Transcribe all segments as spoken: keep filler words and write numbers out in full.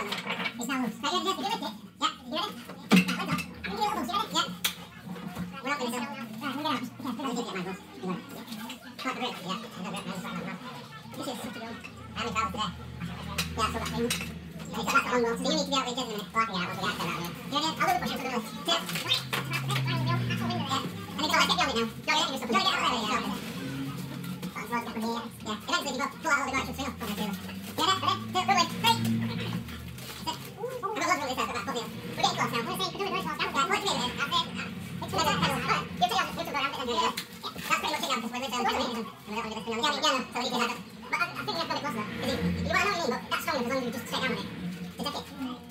It's not loose. Can you just lift it? Yeah. You ready? Yeah. Let go. You get it loose. You ready? Yeah. We're not going to do it. Alright, move it out. Yeah. Let me get my loose. You want it? Yeah. Not the grip. Yeah. I know that. I just want to This is good to go. I haven't found it today. Yeah, so that's things. So it's about the one more. So you need to be out there just a minute. Blocking out once we got that out there. You ready? I'll do the push-ups for the rest. Sit. Yeah. I mean, go, I think you'll be now. Go get it. Go get it. Go get it. Yeah. Eventually, you go pull out all the guards and swing up. Okay, good. Yeah, that's good. Good, good way. Three. Sit. I'm going to look really fast. We're getting close now. We're saying, we're doing really close. Down the back. What's the minute? That's it. It's really good. You're still out. You're still going out. Yeah. That's pretty much it now because we're with them. Yeah, yeah, no. So we can have that. But I, I think we have to get closer. Because you, you want to know what you mean, but that's strong enough as long as you just straight down with it. Is that it?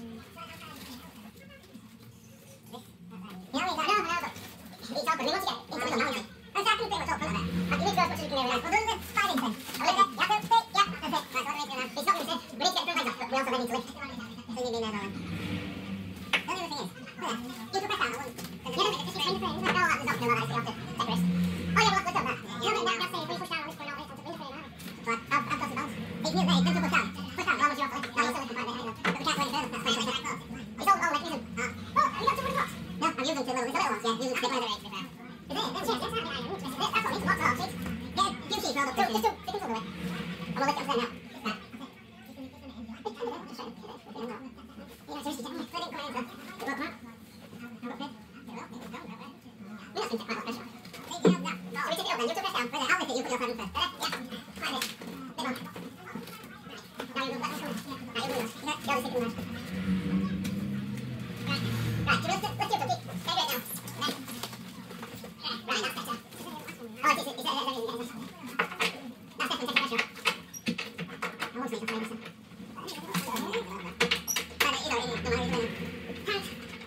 Yeah, we got it. No, no, it's open. We want to get into the middle now. It's actually pretty much open like that. Like, you need to go as much as you can there. We'll do the five inch then. A little bit. Yeah, that's it. Yeah, that's it. Right, so what do we do now? It's not going to We need to get through like that, but we also then need to lift. So you need to be there, darling. The only other thing is, oh yeah, you can press down. I won't. The other bit is just kind of thing. No, that is not going to lie. So you have to take a risk. Oh yeah, well, let's do that. You know, that, that's it. If we push down on this point, I'll lift onto this point. So I've, I've, I've got the balance. It's new, right? Don't push down. Push down. As long as you're off the lift. No, you'll still lift the part there. But we can't go any further. That's fine. It's all, all mechanism. Uh, oh, have you got two more blocks? No, I'm using two little, the little ones. Yeah, using stick one of the rate to be fair. Is it? That's it. That's not the iron. That's what it means. Lots of arm sheets. Get a few sheets rolled up. Just two. Just two. Stick them all the way. I'm going to lift it up there now. Right. Yeah, seriously, check me. Let it come in. It will come out. Now look good. It will. It will go. We're not going to take quite a lot of pressure. So we take it up then. You took press down. I'll lift it. You put your hand in first. Ready? Yeah. Find it. Big one. Now you move that one. Right, you move those. Okay. Go to stick them there. Right. Right. So let's do let's do it. Stay right now. Right. Right, that's better. Oh, it's, it's, it's, it's, it's, it's, it's, it's. That's definitely taking pressure. I won't make it for you, listen. Right, either way, no matter either way. Count.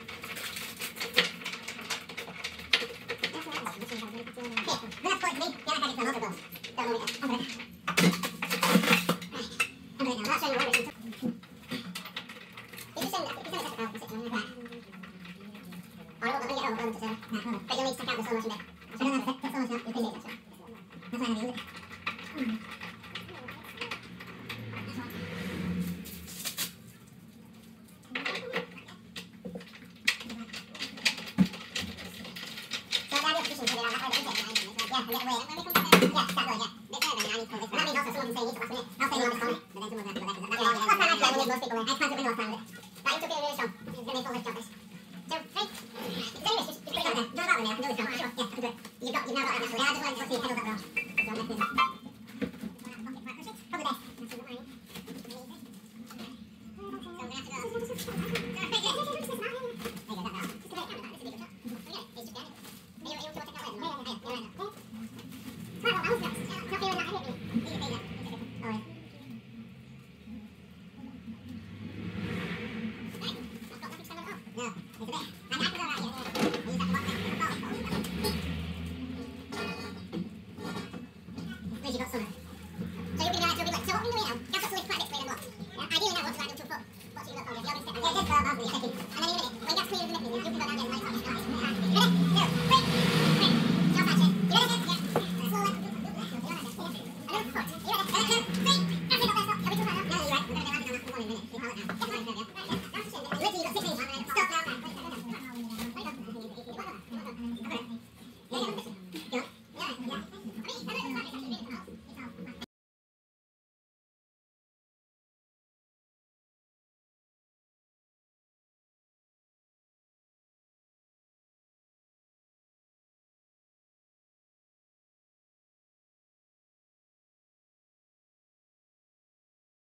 Here, when that's close to me, the other side is the motor goes. Don't move it. Under it. Right. Under it now. I'll show you where it is. You just send it, you send it separate. I'll sit down. Right. Or I'll get it over, I'll to serve. But you'll need to check out the slow motion bit. So I don't have to put so much now. You appreciate that, sure. That's why I have to use it. Mm. So the ideal position for the that way that we take it, yeah, and get away. Yeah, that way, yeah. Bit further, I need to pull this. That means also someone can say you need to last minute. I'll say no on this corner, but then someone's going to have to go there. Last time actually I will need most people away. I had time to win last time with it. Right, you took it really strong. It's going to be a full lift job this. Two, three. Is there any risk? Just put it out there. Do it about there now. Do this now. Sure. Yeah, I can do it. You've got, you've now got that muscle. Yeah, I just wanted to see if it pedals up well. So I'm going to do that.